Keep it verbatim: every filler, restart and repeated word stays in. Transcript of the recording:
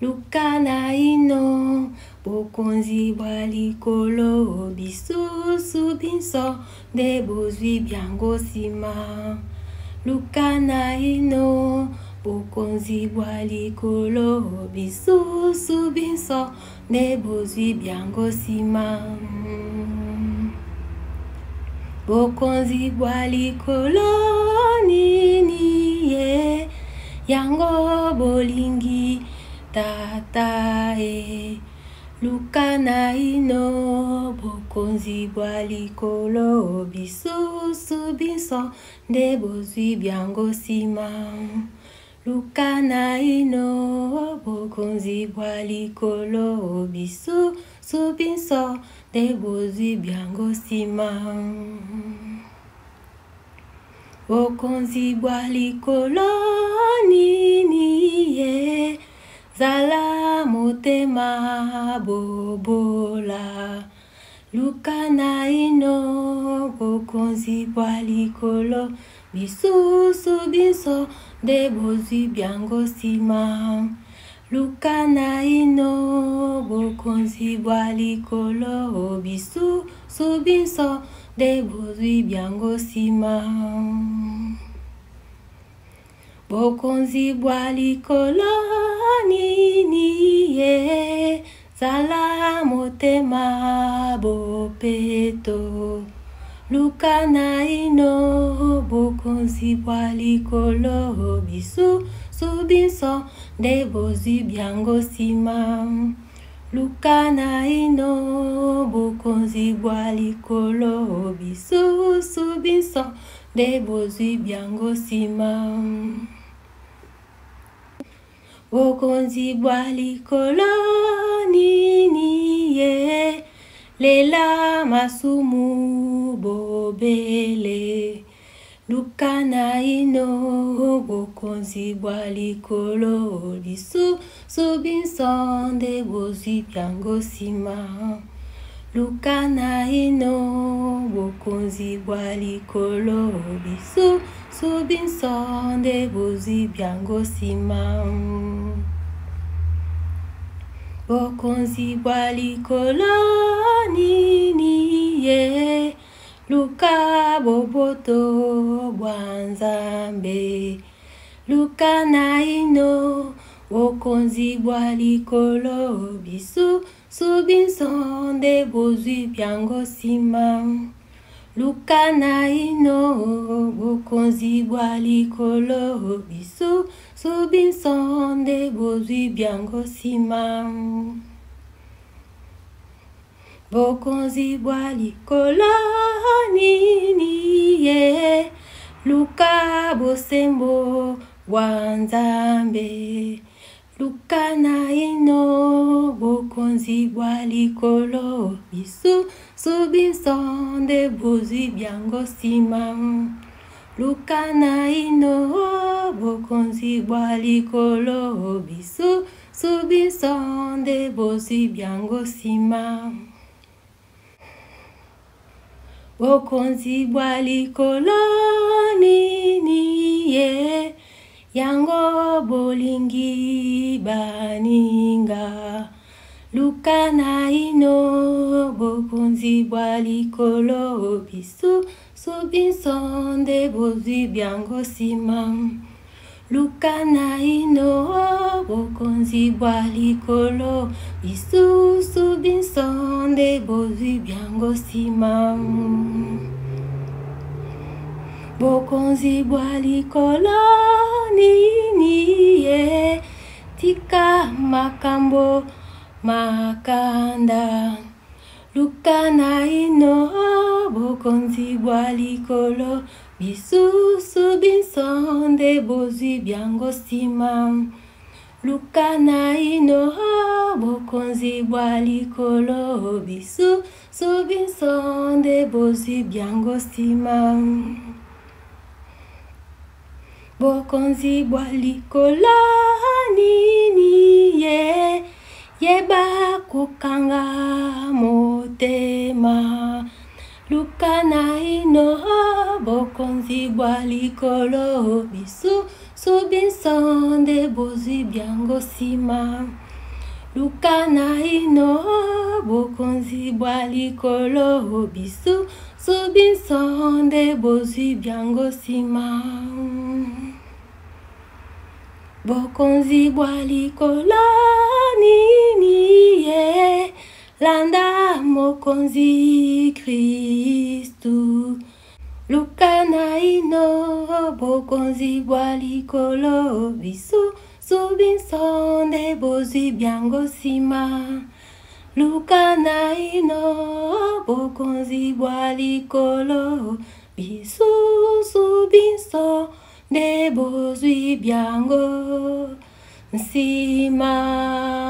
luka na ino bokonzi bwa likolo bisusu biso nde bozwi biango nsima luka na ino bokonzi bwa likolo bisusu biso nde bozwi biango nsima bokonzi bwa likolo nini ye yango bolingi tata e luka na ino bokonzi bwa likolo bisusu biso nde bozwi biango nsima luka na ino bokonzi bwa likolo bisusu biso nde bozwi biango nsima bokonzi bwa likolo nini ye zala motema bobola luka na ino bokonzi bwa likolo bisusu biso nde bozwi biango nsima luka na ino bokonzi bwa likolo bisusu biso nde bozwi biango nsima bokonzi bwa likolo nini ye zala motema bopeto luka na ino bokonzi bwa likolo bisusu biso nde bozwi biango nsima luka na ino bokonzi bwa likolo bisusu biso nde bozwi biango nsima bokonzi bwa likolo nini ye lela masumu bobele luka na ino bokonzi bwa likolo bisusu biso nde bozwi biango nsima luka na ino bokonzi bwa likolo bisusu biso nde bozwi biango nsima bokonzi bwa likolo nini ye luka boboto bwa nzambe luka na ino bokonzi bwa likolo bisusu biso nde bozwi biango nsima luka na ino bokonzi bwa likolo bisusu biso nde bozwi biango nsima bokonzi bwa likolo nini ye luka bosembo bwa nzambe luka na ino bokonzi bwa likolo bisusu biso nde bozwi biango nsima luka na ino bokonzi bwa likolo bisusu biso nde bozwi biango nsima bokonzi bwa likolo nini ye yango bolingi baninga luka na ino bokonzi bwa likolo bisusu biso nde bozwi biango nsima luka na ino bokonzi bwa likolo bisusu biso nde bozwi biango nsima bokonzi bwa likolo nini ye tika makambo makanda luka na ino bokonzi bwa likolo bisusu biso nde bozwi biango nsima luka na ino bokonzi bwa likolo bisusu biso nde bozwi biango nsima bokonzi bwa likolo nini ye yeba kokanga motema luka na ino bokonzi bwa likolo bisusu biso nde bozwi biango nsima luka na ino bokonzi bwa likolo biso biso nde bozwi byango nsima. Bokonzi bwa likolo nini ye landa mokonzi Kristu. Luka na ino bokonzi bwa likolo biso biso nde bozwi byango nsima. Luka na ino bokonzi bwa likolo biso biso nde bozwi byango nsima.